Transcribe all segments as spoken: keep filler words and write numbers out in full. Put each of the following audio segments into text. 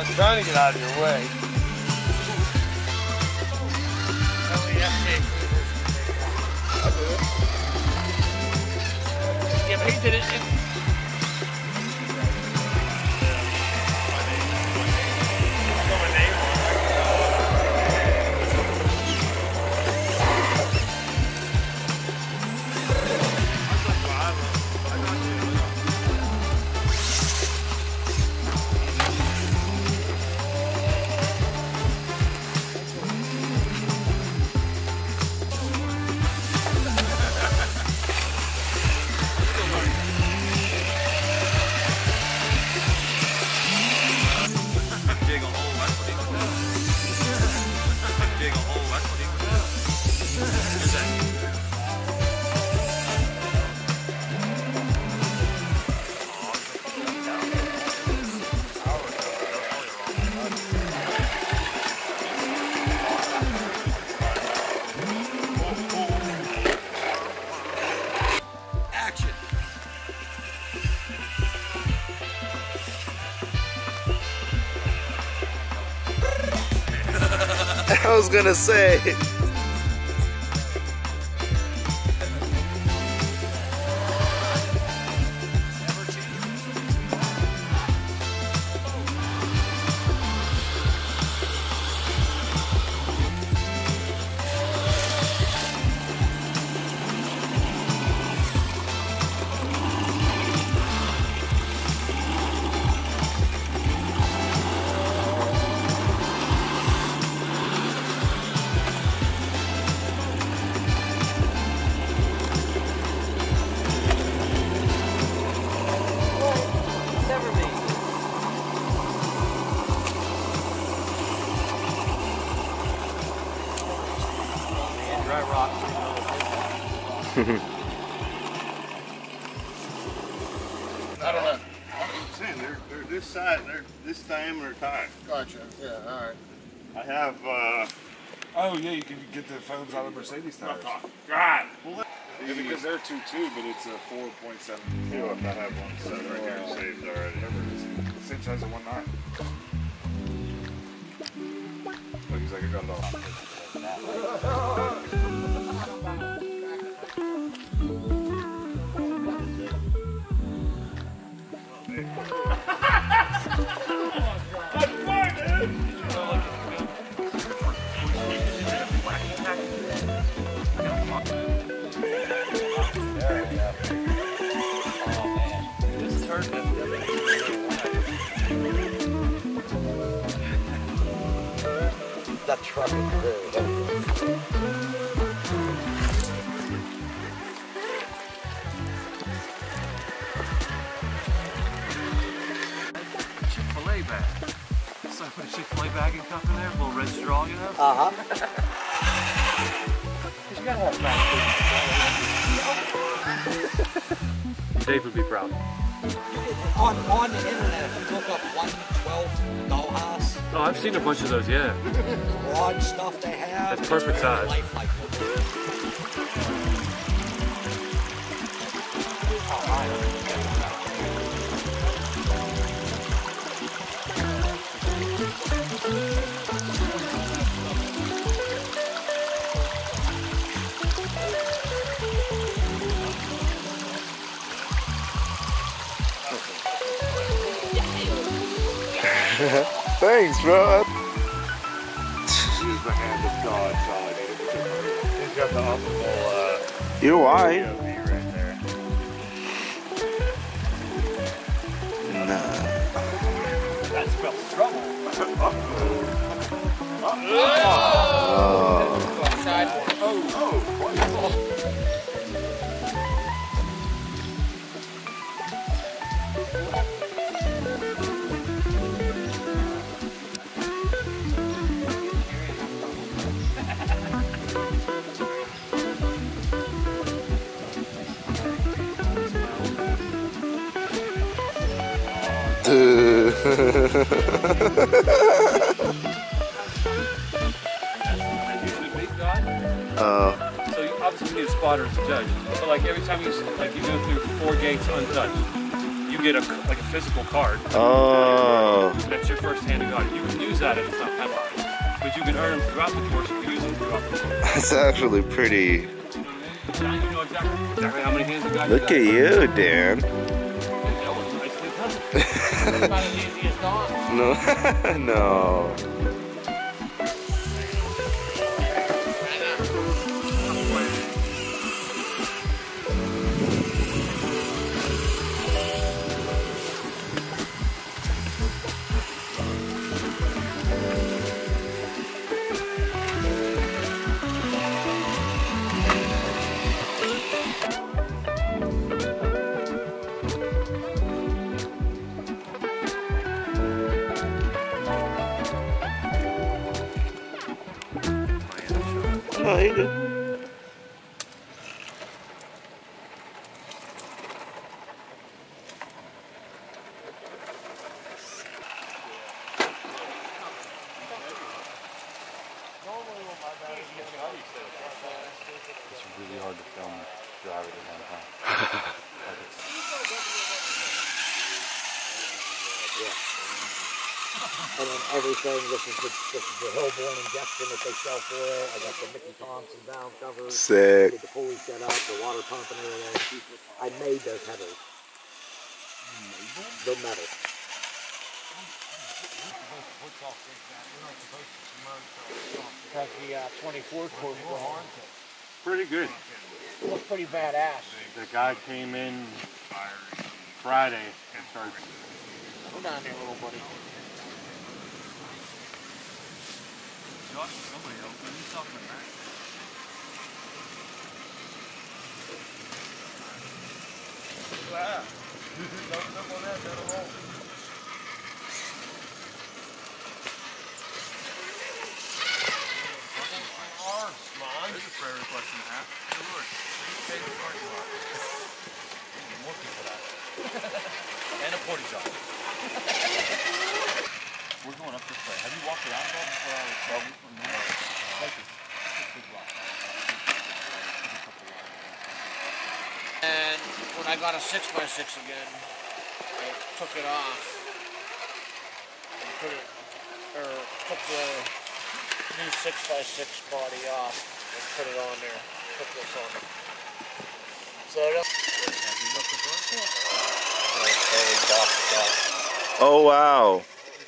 Trying to get out of your way. I'll do it. Yeah, but he did it. I was gonna say. Dry rock. I don't know. I'm saying they're, they're this side, they're this diameter tire. Gotcha. Yeah. All right. I have. Uh, oh yeah, you can get the foams out of Mercedes tires. God. Well, yeah, because they're two two, but it's a four point seven. You know, I have one set right here saved already. Whatever it is, the same size as one nine. Look, he's like, I got it all. That truck is very heavy. Chick-fil-A bag. So I put a Chick-fil-A bag and cup in there, a little red straw, you know? Uh-huh. You gotta have that. Dave would be proud. On, on the internet, if you look up one twelve dollhouse, Oh, I've seen a bunch of those, yeah. broad stuff they have. That's perfect it's very size. lifelike. Thanks, bro. use the hand of God, so I need it. He's got the optimal. Uh, You're wide. P O V right there. Nah. That spells trouble. Oh. Oh, oh, Oh. So you obviously need a spotter as a judge. So like every time you like you go through four gates untouched. you get a like a physical card. Oh. That's your first hand of God. You can use that and it's not penalized. But you can earn them throughout the course. You can use them throughout the course. That's actually pretty. Now you know exactly, exactly how many hands of God you Look got. at you, Dan. That was nicely done. Not as easy as Don. No, no. No, you do. It's really hard to film drive it at one time. Like it's... And then everything, this is the, this is the Hillborn injection that they sell for it. I got the Mickey Thompson down covers. Sick. Did the pulley set up, the water pump and everything. I made those headers. The metal. Because the uh, twenty-four cord on. Pretty good. Looks pretty badass. The guy came in Friday and started... Go down there, little buddy. Josh, somebody else. When you talking about that? Wow. Don't step on that, that'll roll. There's a prayer request and a half. Good Lord. Pay the parking lot. More people that. And a porta john. We're going up this way. Have you walked around at all before I was trouble? No. Like this. Big rock. And when I got a six by six again, I took it off and put it, or took the new six by six body off and put it on there. Put this on it. So I don't. Oh, wow.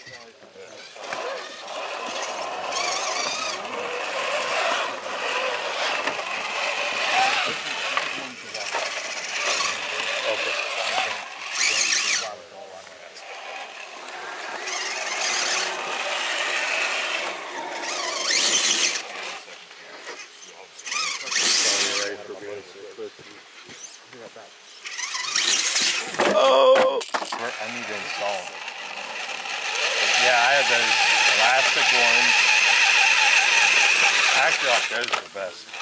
Oh! I need to install them. Yeah, I have those elastic ones. Actually, those are the best.